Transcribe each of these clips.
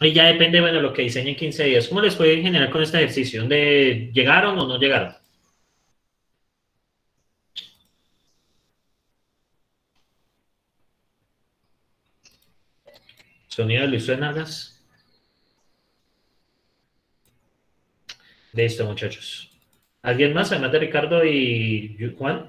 Y ya depende, bueno, lo que diseñen en 15 días. ¿Cómo les fue en general con este ejercicio? ¿Dónde llegaron o no llegaron? Sonido de Luis Venagas. Listo, muchachos. ¿Alguien más, además de Ricardo y Juan?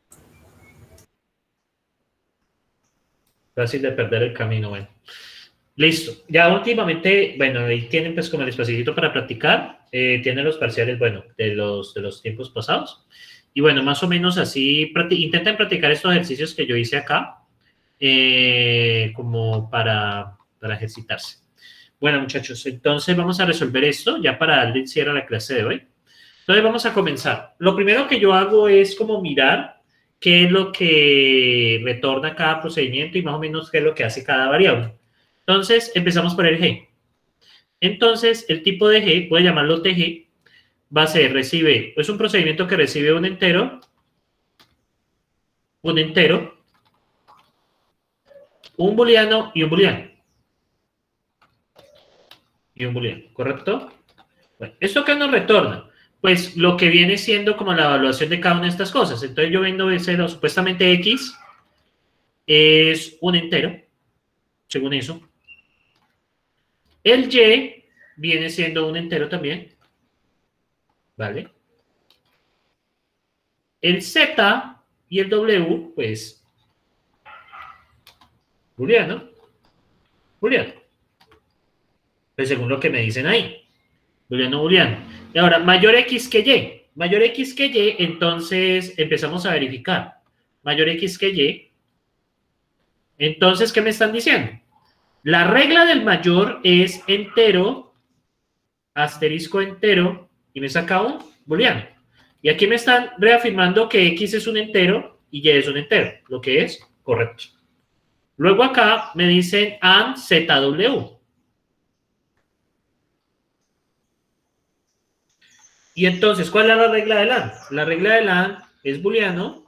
Fácil de perder el camino, bueno. Listo. Ya últimamente, bueno, ahí tienen pues como el espacito para practicar. Tienen los parciales, bueno, de los tiempos pasados. Y bueno, más o menos así, intenten practicar estos ejercicios que yo hice acá, como para ejercitarse. Bueno, muchachos, entonces vamos a resolver esto ya para darle cierre a la clase de hoy. Entonces vamos a comenzar. Lo primero que yo hago es como mirar qué es lo que retorna cada procedimiento y más o menos qué es lo que hace cada variable. Entonces empezamos por el G. Entonces el tipo de G, puede llamarlo TG, va a ser, es un procedimiento que recibe un entero, un booleano y un booleano. Y un booleano, ¿correcto? Bueno, ¿esto qué nos retorna? Pues lo que viene siendo como la evaluación de cada una de estas cosas. Entonces yo vendo ese, supuestamente X es un entero, según eso. El Y viene siendo un entero también, ¿vale? El Z y el W, pues, booleano. Pues según lo que me dicen ahí, booleano. Y ahora, mayor X que Y. Mayor X que Y, entonces empezamos a verificar. Mayor X que Y. Entonces, ¿qué me están diciendo? La regla del mayor es entero, asterisco entero, y me saca un booleano. Y aquí me están reafirmando que X es un entero y Y es un entero, lo que es correcto. Luego acá me dicen AND ZW. Y entonces, ¿cuál es la regla del AND? La regla del AND es booleano,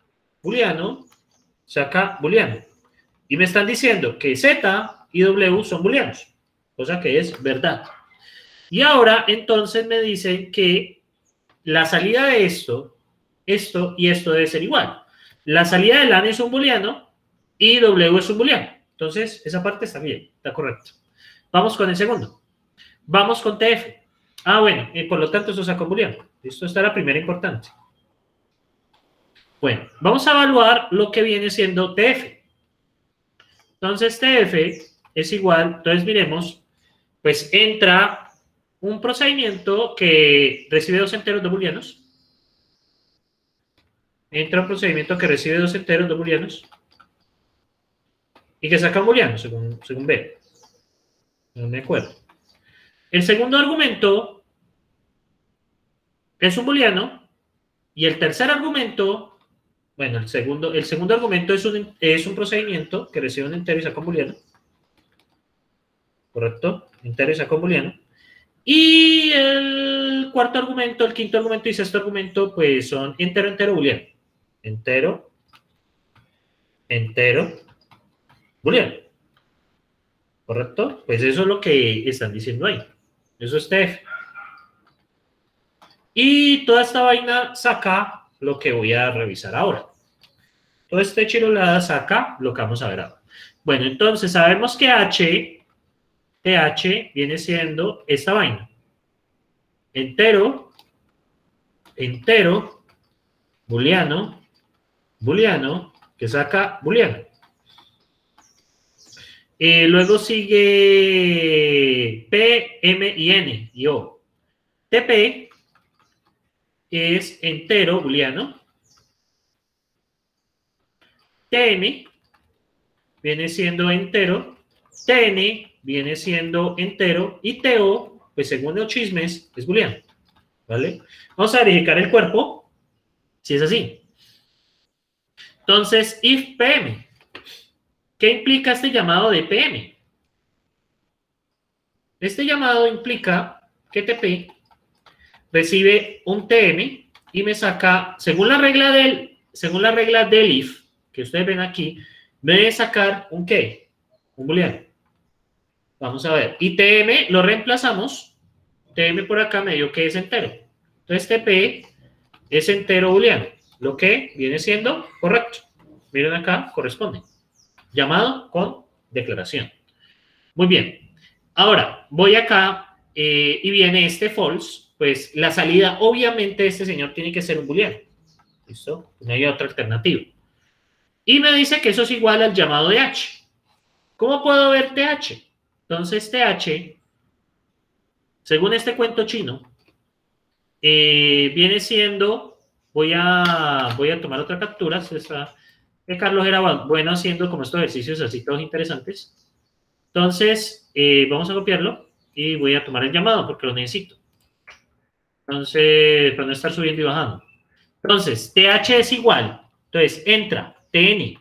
saca booleano. Y me están diciendo que Z y W son booleanos, cosa que es verdad. Y ahora, entonces, me dicen que la salida de esto y esto debe ser igual. La salida del AND es un booleano y W es un booleano. Entonces, esa parte está bien, está correcto. Vamos con el segundo. Vamos con TF. Ah, bueno, por lo tanto, eso saca un booleano. Esto está la primera importante. Bueno, vamos a evaluar lo que viene siendo TF. Entonces, TF es igual, entonces miremos, pues entra un procedimiento que recibe dos enteros, dos booleanos. Entra un procedimiento que recibe dos enteros, dos booleanos. Y que saca un booleano, según B. No me acuerdo. El segundo argumento es un booleano. Y el tercer argumento, bueno, el segundo argumento es un procedimiento que recibe un entero y saca un booleano. ¿Correcto? Entero y saca un booleano. Y el cuarto argumento, el quinto argumento y sexto argumento, pues son entero, entero, booleano. Entero, booleano. ¿Correcto? Pues eso es lo que están diciendo ahí. Eso es TF. Y toda esta vaina saca lo que voy a revisar ahora. Todo este chirolada saca lo que vamos a ver ahora. Bueno, entonces sabemos que TH viene siendo esta vaina. Entero, booleano, que saca booleano. Luego sigue P, M y N y O. TP es entero booleano. TM viene siendo entero. TN viene siendo entero. Y TO, pues según los chismes, es booleano. ¿Vale? Vamos a verificar el cuerpo, si es así. Entonces, if PM. ¿Qué implica este llamado de PM? Este llamado implica que TP recibe un TM y me saca, según la regla del if, que ustedes ven aquí, me debe sacar un ¿qué? Un booleano. Vamos a ver. Y TM lo reemplazamos. TM por acá me dio que es entero. Entonces TP es entero booleano, lo que viene siendo correcto. Miren acá, corresponde. Llamado con declaración. Muy bien. Ahora, voy acá y viene este false. Pues la salida, obviamente, de este señor tiene que ser un booleano. ¿Listo? No hay otra alternativa. Y me dice que eso es igual al llamado de H. ¿Cómo puedo ver TH? Entonces, TH, según este cuento chino, viene siendo, voy a tomar otra captura, Carlos era bueno haciendo como estos ejercicios así todos interesantes. Entonces, vamos a copiarlo y voy a tomar el llamado porque lo necesito. Entonces, para no estar subiendo y bajando. Entonces, TH es igual. Entonces, entra, TN,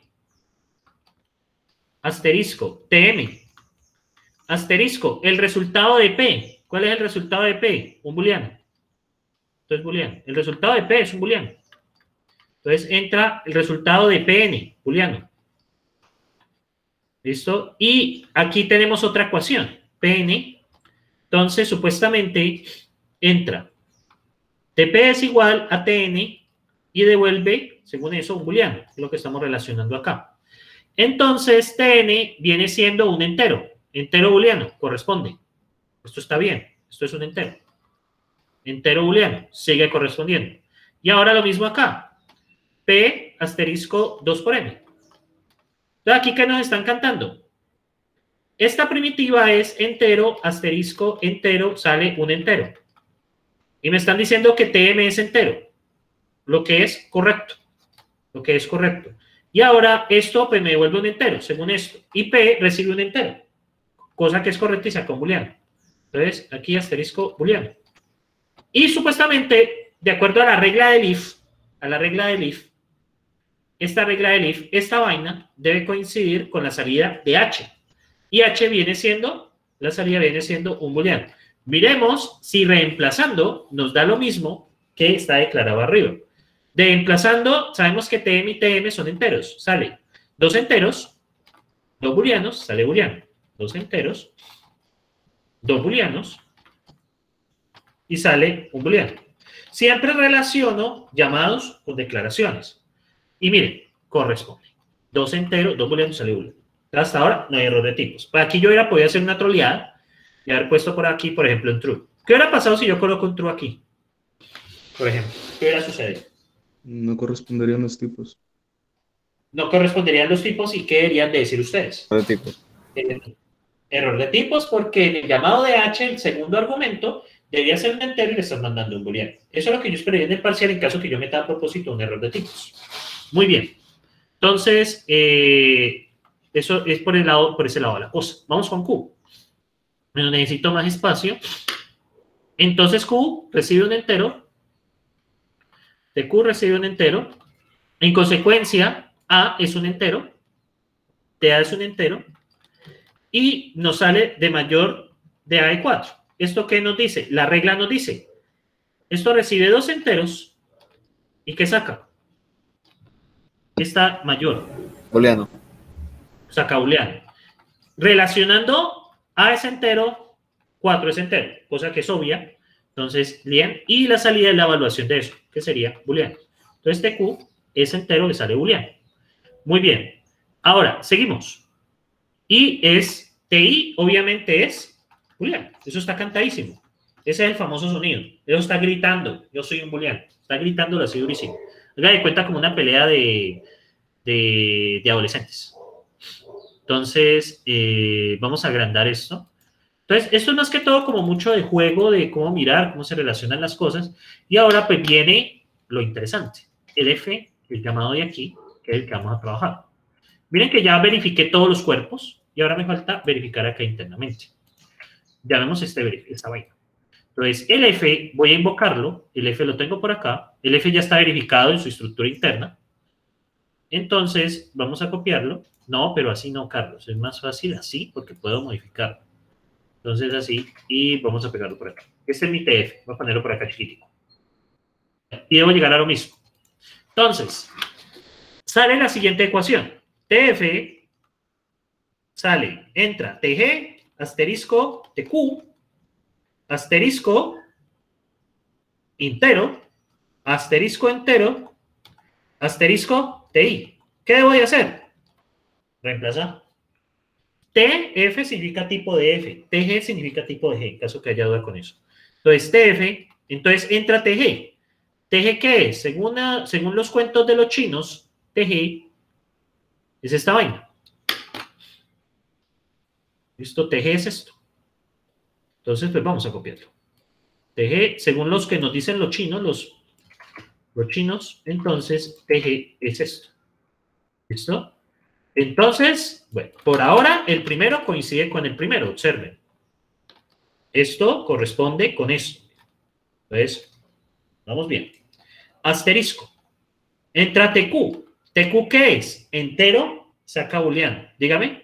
asterisco, TM, asterisco, el resultado de P. ¿Cuál es el resultado de P? Un booleano. Entonces, booleano. El resultado de P es un booleano. Entonces, entra el resultado de PN, booleano. ¿Listo? Y aquí tenemos otra ecuación, PN. Entonces, supuestamente, entra TP es igual a TN y devuelve, según eso, un booleano, lo que estamos relacionando acá. Entonces, TN viene siendo un entero booleano, corresponde. Esto está bien, esto es un entero booleano, sigue correspondiendo. Y ahora lo mismo acá, P asterisco 2 por N. Entonces, aquí, ¿qué nos están cantando? Esta primitiva es entero, asterisco, entero, sale un entero. Y me están diciendo que TM es entero, lo que es correcto. Lo que es correcto. Y ahora esto pues, me devuelve un entero, según esto. Y P recibe un entero, cosa que es correcta y saca un booleano. Entonces, aquí asterisco booleano. Y supuestamente, de acuerdo a la regla del if, esta regla del if, esta vaina debe coincidir con la salida de H. Y H viene siendo, la salida viene siendo un booleano. Miremos si reemplazando nos da lo mismo que está declarado arriba. Reemplazando, sabemos que TM y TM son enteros. Sale dos enteros, dos booleanos, sale booleano. Dos enteros, dos booleanos y sale un booleano. Siempre relaciono llamados con declaraciones. Y miren, corresponde. Dos enteros, dos booleanos, sale booleano. Hasta ahora no hay error de tipos. Para aquí yo hubiera podido hacer una troleada y haber puesto por aquí, por ejemplo, un true. ¿Qué hubiera pasado si yo coloco un true aquí? Por ejemplo, ¿qué hubiera sucedido? No corresponderían los tipos. No corresponderían los tipos y ¿qué deberían de decir ustedes? De tipos. Error de tipos porque en el llamado de H, el segundo argumento, debía ser un entero y le están mandando un booleano. Eso es lo que yo esperaría en el parcial en caso que yo meta a propósito un error de tipos. Muy bien. Entonces, eso es por ese lado de la cosa. Vamos con Q. Bueno, necesito más espacio. Entonces Q recibe un entero. De Q recibe un entero. En consecuencia, A es un entero. De A es un entero. Y nos sale de mayor de A de 4. ¿Esto qué nos dice? La regla nos dice. Esto recibe dos enteros. ¿Y qué saca? Está mayor. Booleano. Saca booleano. Relacionando A es entero, 4 es entero, cosa que es obvia. Entonces, bien. Y la salida es la evaluación de eso, que sería booleano. Entonces, TQ es entero, le sale booleano. Muy bien. Ahora, seguimos. Y es TI, obviamente es booleano. Eso está cantadísimo. Ese es el famoso sonido. Eso está gritando. Yo soy un booleano. Está gritando así durísimo. Haga de cuenta como una pelea de adolescentes. Entonces, vamos a agrandar esto. Entonces, esto es más que todo como mucho de juego, de cómo mirar, cómo se relacionan las cosas. Y ahora, pues, viene lo interesante. El F, el llamado de aquí, que es el que vamos a trabajar. Miren que ya verifiqué todos los cuerpos y ahora me falta verificar acá internamente. Llamemos esta vaina. Entonces, el F, voy a invocarlo. El F lo tengo por acá. El F ya está verificado en su estructura interna. Entonces, vamos a copiarlo. No, pero así no, Carlos. Es más fácil así porque puedo modificarlo. Entonces, así. Y vamos a pegarlo por acá. Este es mi TF. Voy a ponerlo por acá chiquitico. Y debo llegar a lo mismo. Entonces, sale la siguiente ecuación. TF sale, entra TG, asterisco TQ, asterisco entero, asterisco entero, asterisco TI. ¿Qué debo de hacer? Reemplazar. TF significa tipo de F, TG significa tipo de G, en caso que haya duda con eso. Entonces, TF, entonces entra TG. ¿TG qué es? Según los cuentos de los chinos, TG es esta vaina. ¿Listo? TG es esto. Entonces, pues vamos a copiarlo. TG, según los que nos dicen los chinos, los chinos, entonces TG es esto. ¿Listo? Entonces, bueno, por ahora el primero coincide con el primero, observen. Esto corresponde con esto. Entonces, vamos bien. Asterisco. Entra TQ. ¿TQ qué es? Entero, saca booleano. Dígame.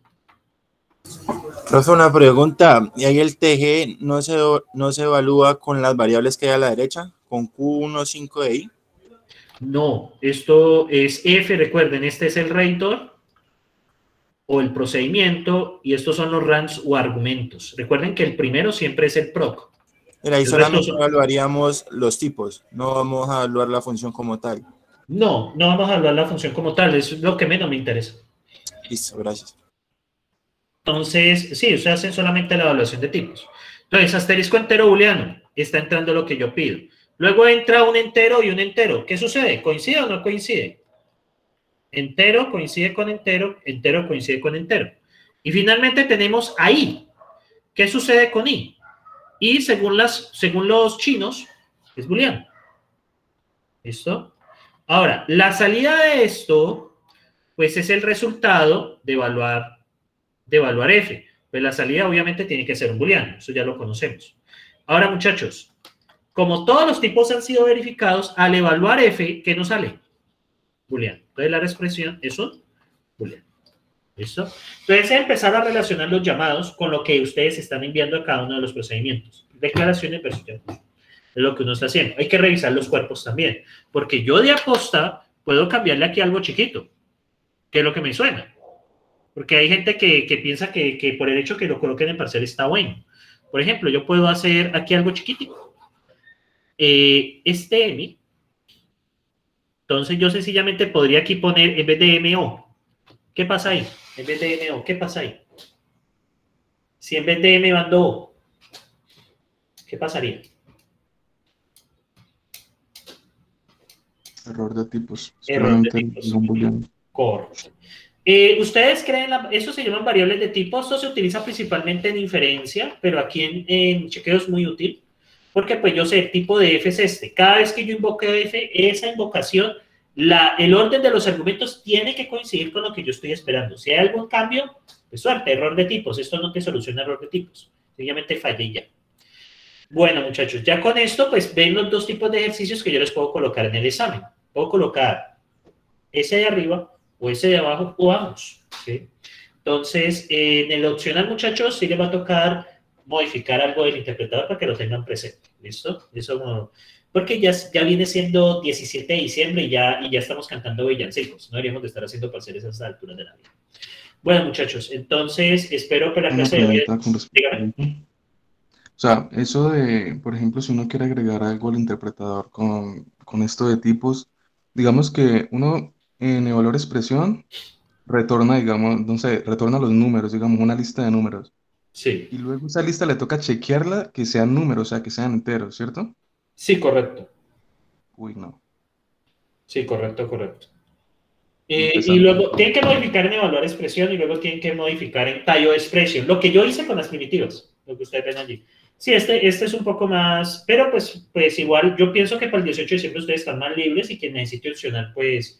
Profe, una pregunta. ¿Y ahí el TG no se evalúa con las variables que hay a la derecha? ¿Con Q1, 5 de I? No, esto es F, recuerden, este es el reitor o el procedimiento y estos son los rangs o argumentos. Recuerden que el primero siempre es el proc. Pero ahí solamente evaluaríamos los tipos, no vamos a evaluar la función como tal. No, no vamos a evaluar la función como tal, es lo que menos me interesa. Listo, gracias. Entonces, sí, usted hace solamente la evaluación de tipos. Entonces, asterisco entero booleano, está entrando lo que yo pido. Luego entra un entero y un entero. ¿Qué sucede? ¿Coincide o no coincide? Entero coincide con entero, entero coincide con entero. Y finalmente tenemos a I. ¿Qué sucede con I? I, según los chinos, es booleano. ¿Listo? Ahora, la salida de esto, pues es el resultado de evaluar F. Pues la salida obviamente tiene que ser un booleano, eso ya lo conocemos. Ahora, muchachos, como todos los tipos han sido verificados, al evaluar F, ¿qué nos sale? Booleano. Entonces la expresión es un booleano. ¿Listo? Entonces empezar a relacionar los llamados con lo que ustedes están enviando a cada uno de los procedimientos. Declaraciones versus llamados. Es lo que uno está haciendo. Hay que revisar los cuerpos también, porque yo de aposta puedo cambiarle aquí algo chiquito, que es lo que me suena. Porque hay gente que piensa que por el hecho que lo coloquen en parcial está bueno. Por ejemplo, yo puedo hacer aquí algo chiquitico. Este M. Entonces yo sencillamente podría aquí poner en vez de MO. ¿Qué pasa ahí? En vez de MO, ¿qué pasa ahí? Si en vez de M mando O, ¿qué pasaría? Error de tipos. Error de tipos. Un booleano. Correcto. ¿Ustedes creen, eso se llaman variables de tipo? Esto se utiliza principalmente en inferencia, pero aquí en chequeo es muy útil, porque pues yo sé, el tipo de F es este. Cada vez que yo invoque F, esa invocación, el orden de los argumentos tiene que coincidir con lo que yo estoy esperando. Si hay algún cambio, pues suerte, error de tipos. Esto no te soluciona error de tipos. Sencillamente fallé ya. Bueno, muchachos, ya con esto, pues ven los dos tipos de ejercicios que yo les puedo colocar en el examen. Puedo colocar ese de arriba o ese de abajo o ambos. ¿Sí? Entonces, en el opcional, muchachos, sí les va a tocar modificar algo del interpretador para que lo tengan presente. ¿Listo? Eso porque ya viene siendo 17 de diciembre y ya estamos cantando villancicos. No deberíamos de estar haciendo parciales a estas alturas de la vida. Bueno, muchachos, entonces espero que la clase de hoy... Dígame. O sea, eso de, por ejemplo, si uno quiere agregar algo al interpretador con esto de tipos, digamos que uno en evaluar expresión retorna, digamos, no sé, retorna los números, digamos, una lista de números. Sí. Y luego esa lista le toca chequearla que sean números, o sea, que sean enteros, ¿cierto? Sí, correcto. Uy, no. Sí, correcto. Y luego tienen que modificar en evaluar expresión y luego tienen que modificar en tallo expression. Lo que yo hice con las primitivas, lo que ustedes ven allí. Sí, este es un poco más, pero pues igual yo pienso que para el 18 de diciembre ustedes están más libres y quien necesite opcional pues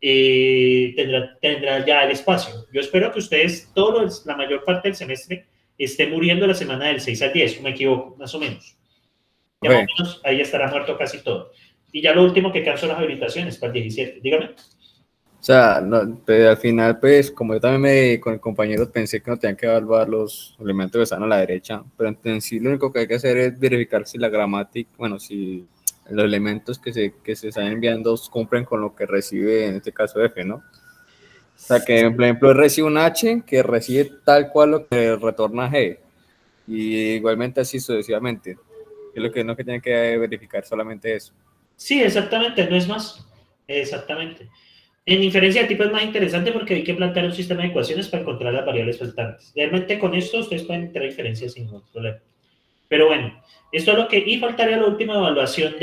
tendrá ya el espacio. Yo espero que ustedes, la mayor parte del semestre, esté muriendo la semana del 6 al 10, me equivoco, más o menos. Ya más o menos ahí estará muerto casi todo. Y ya lo último que quedan son las habilitaciones para el 17. Dígame. O sea, no, pues, al final, pues, como yo también con el compañero pensé que no tenían que evaluar los elementos que están a la derecha, pero en sí lo único que hay que hacer es verificar si la gramática, bueno, si los elementos que se están enviando cumplen con lo que recibe, en este caso, F, ¿no? O sea, que por ejemplo él recibe un H que recibe tal cual lo que retorna G. Y igualmente así sucesivamente. Es lo que no que tiene que verificar solamente eso. Sí, exactamente, no es más. Exactamente. En inferencia de tipo es más interesante porque hay que plantear un sistema de ecuaciones para encontrar las variables faltantes. Realmente con esto ustedes pueden tener inferencias sin ningún problema. Pero bueno, esto es lo que... Y faltaría la última evaluación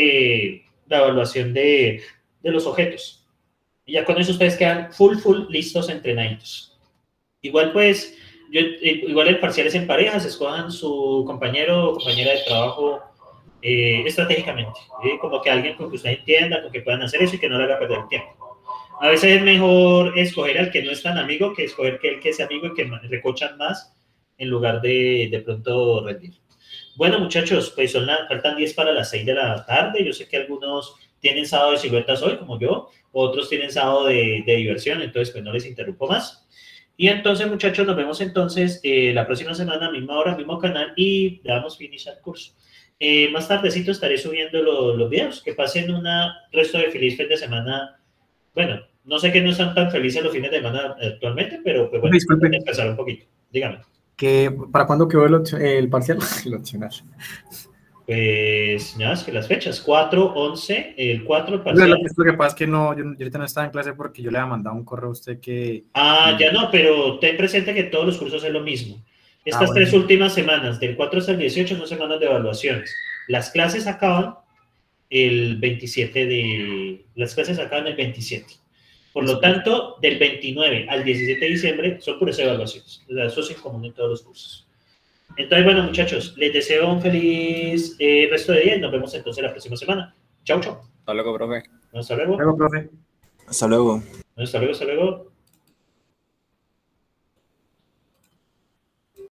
de los objetos. Y ya con eso ustedes quedan full listos, entrenaditos. Igual pues, igual el parcial es en parejas, escojan su compañero o compañera de trabajo estratégicamente. Como que alguien con que usted entienda, con que puedan hacer eso y que no le haga perder el tiempo. A veces es mejor escoger al que no es tan amigo que escoger el que es amigo y que recochan más en lugar de pronto rendir. Bueno, muchachos, pues faltan 10 para las 6 de la tarde. Yo sé que algunos tienen sábado de siluetas hoy, como yo, otros tienen sábado de diversión, entonces pues no les interrumpo más. Y entonces, muchachos, nos vemos entonces la próxima semana, misma hora, mismo canal, y damos finish al curso. Más tardecito estaré subiendo los videos. Que pasen un resto de feliz fin de semana. Bueno, no sé que no están tan felices los fines de semana actualmente, pero pues bueno, Disculpe. voy a empezar un poquito. Dígame. ¿Para cuándo quedó el parcial? El opcional. Pues nada, es que las fechas, 4, 11, el 4 el parcial. Lo que pasa es que no, yo ahorita no estaba en clase porque yo le había mandado un correo a usted que... Ya no, pero ten presente que todos los cursos es lo mismo. Estas 3 últimas semanas, del 4 hasta el 18, son semanas de evaluaciones. Las clases acaban el 27 Las clases acaban el 27. Por lo tanto, del 29 al 17 de diciembre son puras evaluaciones. O sea, eso es en común en todos los cursos. Entonces, bueno, muchachos, les deseo un feliz resto de día y nos vemos entonces la próxima semana. Chau, chau. Hasta luego, profe. Hasta luego. Luego, profe. Hasta luego. Hasta luego, hasta luego.